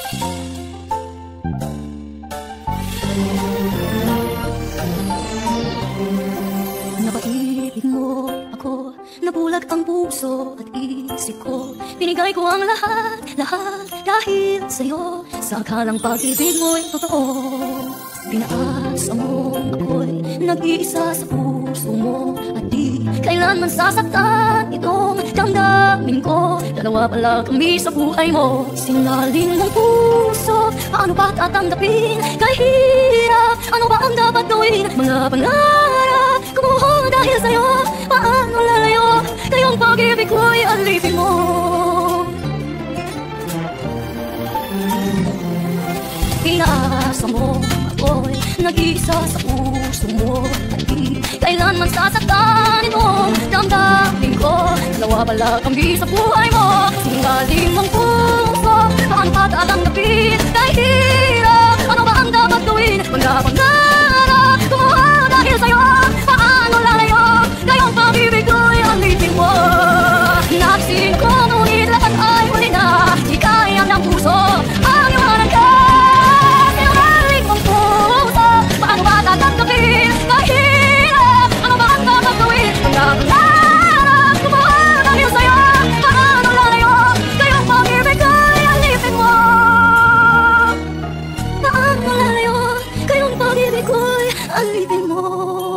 Napaibig mo ako, nabulag ang puso at isip ko. Binigay ko ang lahat, lahat dahil sa'yo. Sa akalang pag-ibig mo'y totoo. Pinaasa mo ako'y nag-iisa sa puso mo. At di kailanman sasaktan itong damdamin ko. Dalawa pala kami sa buhay mo. Singaling mong puso, paano ba tatanggapin? Kahit hirap, ano ba ang dapat gawin? Mga pangarap, kumuha dahil sa'yo. Paano lalayo? Kayong pag-ibig ko'y alipin mo. Pinaasa mo ako'y nag-iisa sa puso mo. At di kailanman sasaktan itong damdamin ko. Dalawa pala kami sa buhay mo. Singaling mong puso, paano pa tatanggapin? Kahit hirap, ano ba ang dapat gawin? Mga pangarap, kumuha dahil sa'yo. Paano lalayo? Kayong pag-ibig ko'y alipin mo. Nasin ko ngunit lahat ay huli na. Di kaya ng puso ang iwanan ka. Singaling mong puso, paano ba tatanggapin? Kahit hirap, ano ba ang dapat gawin? Mga pangarap, kumuha dahil sa'yo. Paano lalayo? Kayong pag-ibig ko'y alipin mo. Paano lalayo? Kayong pag-ibig ko'y alipin mo.